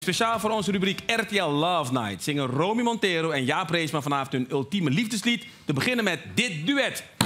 speciaal voor onze rubriek RTL Love Night zingen Romy Montero en Jaap Reesma vanavond hun ultieme liefdeslied. Te beginnen met dit duet.